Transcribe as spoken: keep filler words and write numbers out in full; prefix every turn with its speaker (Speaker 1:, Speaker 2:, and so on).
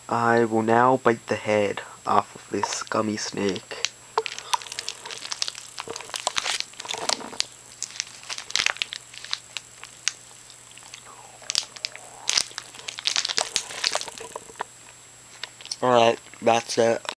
Speaker 1: I will now bite the head off of this gummy snake. Alright, that's it.